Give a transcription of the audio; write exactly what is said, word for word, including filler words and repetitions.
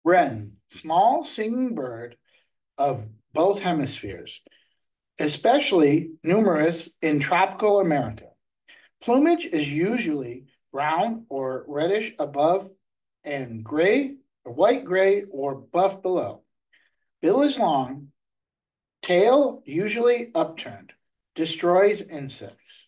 Wren, small singing bird of both hemispheres, especially numerous in tropical America. Plumage is usually brown or reddish above and gray or white gray or buff below. Bill is long, tail usually upturned, destroys insects.